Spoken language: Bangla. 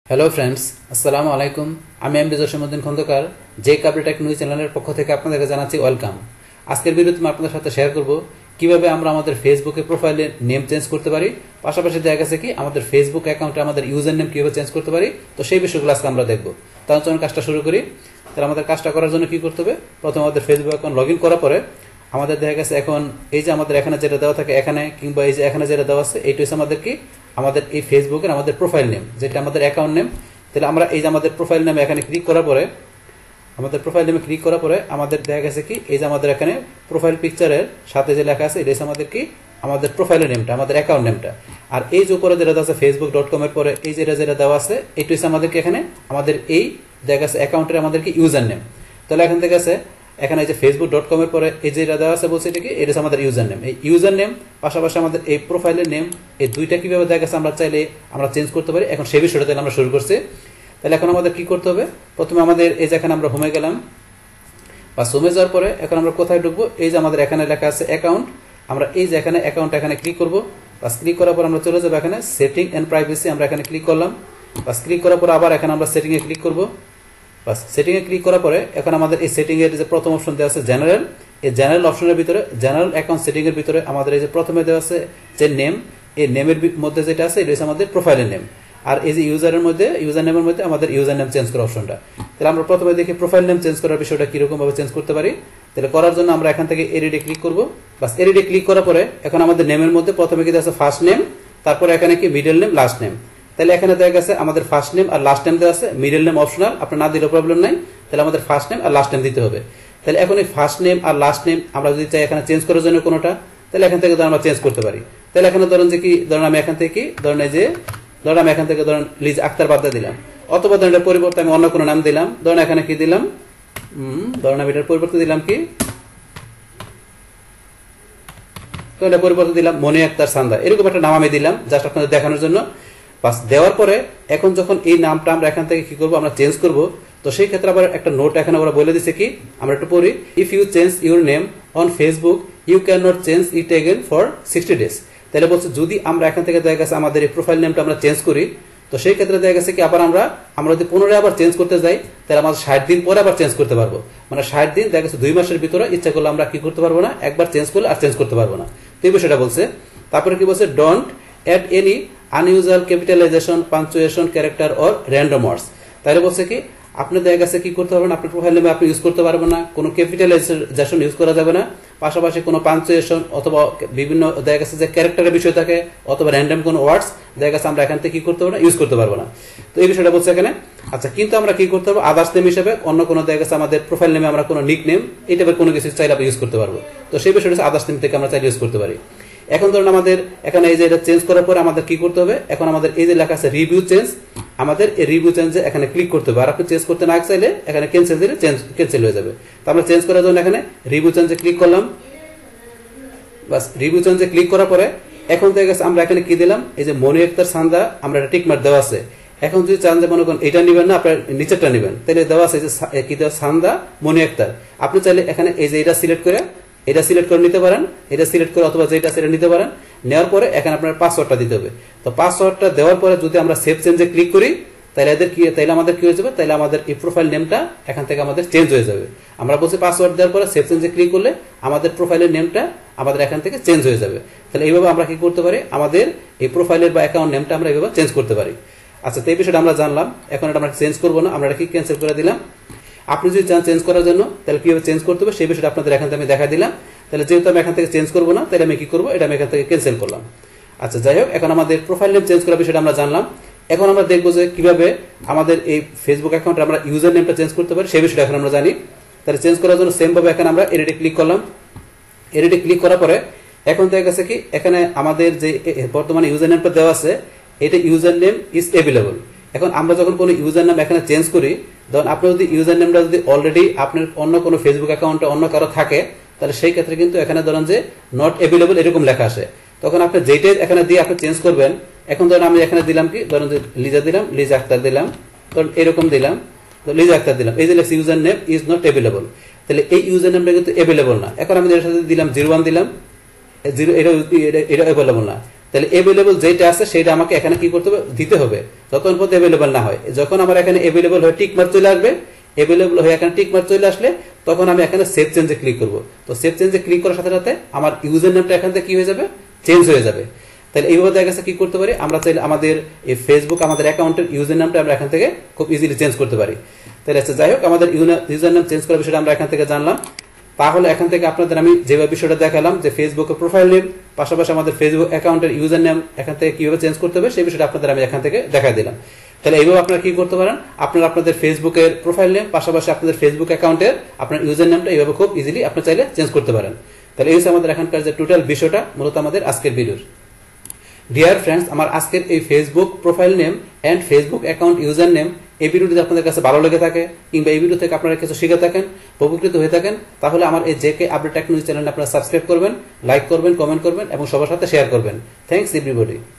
হ্যালো ফ্রেন্ডস, আসসালামু আলাইকুম। আমি এমডি জসীমউদ্দিন খন্দকার, যে কাবলিটেক নিউজ চ্যানেলের পক্ষ থেকে আপনাদেরকে জানাচ্ছি ওয়েলকাম। আজকের ভিডিওতে আমি আপনাদের সাথে শেয়ার করব কিভাবে আমরা আমাদের ফেসবুকে প্রোফাইলে নেম চেঞ্জ করতে পারি, পাশাপাশি দেখা গেছে কি আমাদের ফেসবুক অ্যাকাউন্টে আমাদের ইউজার নেম কিভাবে চেঞ্জ করতে পারি। তো সেই বিষয়গুলো আজকে আমরা দেখব। তাহলে চলুন কাজটা শুরু করি। তাহলে আমাদের কাজটা করার জন্য কি করতে হবে, প্রথমে আমাদের ফেসবুক অ্যাকাউন্ট লগ ইন করার পরে আমাদের দেখা গেছে এখন এই যে আমাদের এখানে যেটা দেওয়া থাকে এখানে, কিংবা এই যে এখানে যেটা দেওয়া আছে, এইটা হচ্ছে আমাদের কি আমাদের এই ফেসবুকের আমাদের প্রোফাইল নেম, যেটা আমাদের অ্যাকাউন্ট নেম। তাহলে আমরা এই যে আমাদের প্রোফাইল নেমে এখানে ক্লিক করার পরে আমাদের দেখা গেছে কি এই যে আমাদের এখানে প্রোফাইল পিকচারের সাথে যে লেখা আছে এটা হচ্ছে আমাদের কি আমাদের প্রোফাইলের নেমটা, আমাদের অ্যাকাউন্ট নেমটা। আর এই যে উপরে যেটা আছে facebook.com এর পরে এই যেটা দেওয়া আছে এটা হচ্ছে আমাদেরকে এখানে আমাদের এই দেখা গেছে অ্যাকাউন্টের আমাদের কি ইউজার নেম। তাহলে এখান থেকে আছে এখানে এই যে facebook.com এর পরে এই যেটা দেওয়া আছে বলছে এটা কি এটা হচ্ছে আমাদের ইউজার নেম। এই ইউজার নেম পাশাপাশি আমাদের এই প্রোফাইলের নেম, এই দুইটা কিভাবে দেখা গেছে আমরা চাইলে আমরা চেঞ্জ করতে পারি। এখন সেই বিষয়টা তাহলে আমরা শুরু করছি। তাহলে এখন আমাদের কি করতে হবে, প্রথমে আমাদের এই যে এখানে আমরা হোমে গেলাম, বা হোমে যাওয়ার পরে এখন আমরা কোথায় ঢুকবো, এই যে আমাদের এখানে লেখা আছে অ্যাকাউন্ট, আমরা এই যে এখানে অ্যাকাউন্ট এখানে ক্লিক করবো। বাস ক্লিক করার পর আমরা চলে যাবো এখানে সেটিং এন্ড প্রাইভেসি, আমরা এখানে ক্লিক করলাম। বাস ক্লিক করার পর আবার এখানে আমরা সেটিং এ ক্লিক করবো। বাস সেটিং এ ক্লিক করার পরে এখন আমাদের এই সেটিং এর যে প্রথম অপশন দেওয়া আছে জেনারেল, এই জেনারেল অপশনের ভিতরে জেনারেল অ্যাকাউন্ট সেটিং এর ভিতরে আমাদের এই যে প্রথমে দেওয়া আছে যে নেম, এই নেমের মধ্যে যেটা আছে এটা হচ্ছে আমাদের প্রোফাইলের নেম। আর এই যে ইউজার নেমের মধ্যে আমাদের ইউজার নেম চেঞ্জ করার অপশনটা। তাহলে আমরা প্রথমে দেখি প্রোফাইল নেম চেঞ্জ করার বিষয়টা কিরকম ভাবে চেঞ্জ করতে পারি। তাহলে করার জন্য আমরা এখান থেকে এডিটে ক্লিক করব। বাস এডিটে ক্লিক করার পরে এখন আমাদের নেমের মধ্যে প্রথমে কি আছে ফার্স্ট নেম, তারপরে এখানে কি মিডল নেম, লাস্ট নেম। তাহলে এখানে দেখা গেছে আমাদের ফার্স্ট নেম আর লাস্ট নেম দেওয়া আছে, মিডল নেম অপশনাল, আপনার না দিলেও প্রবলেম নাই। তাহলে আমাদের ফার্স্ট নেম আর লাস্ট নেম দিতে হবে। তাহলে এখন এই ফার্স্ট নেম আর লাস্ট নেম আমরা যদি চাই এখানে চেঞ্জ করার জন্য কোনোটা, তাহলে এখান থেকে আমরা চেঞ্জ করতে পারি। তাহলে এখানে ধরেন যে কি ধরেন আমি এখান থেকে আমি এখান থেকে ধরেন লিজ আক্তার বাদ দিলাম, অথবা ধরেন এটার পরিবর্তে আমি অন্য কোনো নাম দিলাম। ধরেন এখানে কি দিলাম, ধরেন আমি এটার পরিবর্তে দিলাম কি, তো এটা পরিবর্তে দিলাম মনি আক্তার সান্দা, এরকম একটা নাম আমি দিলাম জাস্ট আপনাদের দেখানোর জন্য। বাস দেওয়ার পরে এখন যখন এই নামটা আমরা এখান থেকে কি করবো, আমরা চেঞ্জ করব। তো সেই ক্ষেত্রে আবার একটা নোট এখানে ওরা বলে দিচ্ছে কি, আমরা একটু পড়ি, if you change your name on Facebook you can not change it again for 60 days। তাহলে বলছে যদি আমরা এখান থেকে দেখা গেছে আমাদের এই প্রোফাইল নেমটা আমরা চেঞ্জ করি, তো সেই ক্ষেত্রে দেখা গেছে কি আবার আমরা যদি পুনরায় আবার চেঞ্জ করতে যাই, তাহলে আমাদের 60 দিন পরে আবার চেঞ্জ করতে পারবো। মানে 60 দিন দেখা গেছে 2 মাসের ভিতরে ইচ্ছা করলে আমরা কি করতে পারবো না, একবার চেঞ্জ করলে আর চেঞ্জ করতে পারবো না। তো এই বিষয়টা বলছে। তারপরে কি বলছে, don't add any unusual capitalisation, punctuation, character or random words. তাহলে বলছে কি আপনি দেখা গেছে কি করতে পারবেন, আপনার প্রোফাইল নেমে আপনি ইউজ করতে পারবেন না, কোনো ক্যাপিটালাইজেশন ইউজ করা যাবে না, পাশাপাশি কোনো পাঞ্চুয়েশন অথবা বিভিন্ন দেখা গেছে যে ক্যারেক্টারের বিষয় থাকে, অথবা র্যান্ডম কোনো ওয়ার্ডস দেখা গেছে আমরা এখান থেকে কি করতে পারবো না, ইউজ করতে পারবো না। তো এই বিষয়টা বলছে এখানে। আচ্ছা, কিন্তু আমরা কি করতে পারবো, আদার্স নেম হিসেবে অন্য কোনো দেখা গেছে আমাদের প্রোফাইল নেমে আমরা কোনো নিক নেম এই টাইপের কোনো কিছু চাইলে আমরা ইউজ করতে পারবো। তো সেই বিষয়টা আদার্স নেম থেকে আমরা চাইলে ইউজ করতে পারি। এখন ধরুন আমাদের এখানে এই যে এটা চেঞ্জ করার পরে আমাদের কি করতে হবে, এখন আমাদের এই যে লেখা আছে রিভিউ চেঞ্জ, আমাদের এই রিভিউ চেঞ্জে এখানে ক্লিক করতে হবে। আর আপনি চেঞ্জ করতে না চাইলে এখানে ক্যান্সেল দিলে ক্যান্সেল হয়ে যাবে। তো আমরা চেঞ্জ করার জন্য এখানে রিভিউ চেঞ্জে ক্লিক করলাম। বাস রিভিউ চেঞ্জে ক্লিক করার পরে এখন দেখা গেছে আমরা এখানে কি দিলাম, এই যে মনি আক্তার সান্দা আমরা একটা টিক মার্ক দেওয়া আছে। এখন যদি চান যে মনে করেন এটা নেবেন না, আপনার নিচেরটা নেবেন, তাহলে দেওয়া আছে যে কি দেওয়া সান্দা মনি আক্তার। আপনি চাইলে এখানে এই যে এটা সিলেক্ট করে নিতে পারেন, এটা সিলেক্ট করে অথবা যেটা সেটা নিতে পারেন। নেওয়ার পরে এখানে আপনার পাসওয়ার্ডটা দিতে হবে। তো পাসওয়ার্ডটা দেওয়ার পরে যদি আমরা সেভ চেঞ্জে ক্লিক করি, তাহলে আমাদের কি হয়ে যাবে, তাহলে আমাদের এই প্রোফাইল নেমটা এখান থেকে আমাদের চেঞ্জ হয়ে যাবে। আমরা বলছি পাসওয়ার্ড দেওয়ার পরে সেভ চেঞ্জে ক্লিক করলে আমাদের প্রোফাইলের নেমটা আমাদের এখান থেকে চেঞ্জ হয়ে যাবে। তাহলে এইভাবে আমরা কি করতে পারি, আমাদের এই প্রোফাইলের বা অ্যাকাউন্ট নেমটা আমরা এইভাবে চেঞ্জ করতে পারি। আচ্ছা, তো এই বিষয়টা আমরা জানলাম। এখন এটা আমরা চেঞ্জ করবো না, আমরা এটা কি ক্যান্সেল করে দিলাম। আপনি যদি চান চেঞ্জ করার জন্য, তাহলে কিভাবে চেঞ্জ করতে হবে সেই বিষয়টা আপনাদের এখান থেকে আমি দেখা দিলাম। তাহলে যেহেতু আমি এখান থেকে চেঞ্জ করবো না, তাহলে আমি কি করবো, এটা আমি এখান থেকে ক্যান্সেল করলাম। আচ্ছা, যাই হোক, এখন আমাদের প্রোফাইল নেম চেঞ্জ করার বিষয়টা আমরা জানলাম। এখন আমরা দেখবো যে কিভাবে আমাদের এই ফেসবুক অ্যাকাউন্টে আমরা ইউজার নেমটা চেঞ্জ করতে পারি সেই বিষয়টা এখন আমরা জানি। তাহলে চেঞ্জ করার জন্য সেম ভাবে এখানে আমরা এডিটে ক্লিক করলাম। এডিটে ক্লিক করার পরে এখন দেখা গেছে কি এখানে আমাদের যে বর্তমানে ইউজার নেমটা দেওয়া আছে, এটা ইউজার নেম ইজ অ্যাভেলেবল। এখন আমরা যখন কোনো ইউজার নাম এখানে চেঞ্জ করি, তখন আপনার যদি ইউজার নেমটা যদি অলরেডি আপনার অন্য কোনো ফেসবুক অ্যাকাউন্টে অন্য কারো থাকে, তাহলে সেই ক্ষেত্রে কিন্তু এখানে ধরেন যে নট অ্যাভেলেবল এরকম লেখা আসে। তখন আপনি যেটাই এখানে দিয়ে আপনি চেঞ্জ করবেন, এখন ধরেন আমি এখানে দিলাম কি, ধরেন যে লিজা দিলাম, লিজা আক্তার দিলাম, ধরুন এরকম দিলাম, লিজা আক্তার দিলাম, এই যে লেখা user name is not available. তাহলে এই ইউজার নেমটা কিন্তু অ্যাভেলেবল না। এখন আমি এর সাথে দিলাম 01 দিলাম, এটা অ্যাভেলেবল না। তাহলে অ্যাভেলেবল যেটা আছে সেটা আমাকে এখানে কি করতে হবে, দিতে হবে, যতক্ষণ পর্যন্ত অ্যাভেলেবল না হয়। যখন আমার এখানে অ্যাভেলেবল হয়ে টিক মার্ক চলে আসবে, অ্যাভেলেবল হয়ে এখানে টিক মার্ক চলে আসলে তখন আমি এখানে সেভ চেঞ্জে ক্লিক করব। তো সেভ চেঞ্জে ক্লিক করার সাথে সাথে আমার ইউজার নেমটা এখান থেকে কি হয়ে যাবে, চেঞ্জ হয়ে যাবে। তাহলে এইভাবে দেখা গেছে কি করতে পারি আমরা, চাইলে আমাদের এই ফেসবুক আমাদের অ্যাকাউন্টের ইউজার নামটা আমরা এখান থেকে খুব ইজিলি চেঞ্জ করতে পারি। তাহলে যাই হোক, আমাদের ইউজার নাম চেঞ্জ করার বিষয়টা আমরা এখান থেকে জানলাম। তাহলে এখান থেকে আপনাদের আমি যেভাবে বিষয়টা দেখালাম যে ফেসবুকের প্রোফাইল নেম পাশাপাশি আমাদের ফেসবুক অ্যাকাউন্টের ইউজার নেম এখান থেকে কিভাবে চেঞ্জ করতে হবে সেই বিষয়টা আপনাদের আমি এখান থেকে দেখা দিলাম। তাহলে এইভাবে আপনারা কি করতে পারেন, আপনারা আপনাদের ফেসবুকের প্রোফাইল নেম পাশাপাশি আপনাদের ফেসবুক অ্যাকাউন্টের আপনার ইউজার নেমটা এইভাবে খুব ইজিলি আপনি চাইলে চেঞ্জ করতে পারেন। তাহলে এই হচ্ছে আমাদের এখানকার যে টোটাল বিষয়টা মূলত আমাদের আজকের ভিডিওর। ডিয়ার ফ্রেন্ডস, আমার আজকের এই Facebook profile name and Facebook account user name এই ভিডিওটি আপনাদের কাছে ভালো লেগে থাকে কিংবা এই ভিডিও থেকে আপনারা কিছু শিখে থাকেন, উপকৃত হয়ে থাকেন, তাহলে আমার এই জেকে আপডেট টেকনোলজি চ্যানেলটা আপনারা সাবস্ক্রাইব করবেন, লাইক করবেন, কমেন্ট করবেন এবং সবার সাথে শেয়ার করবেন। Thanks everybody.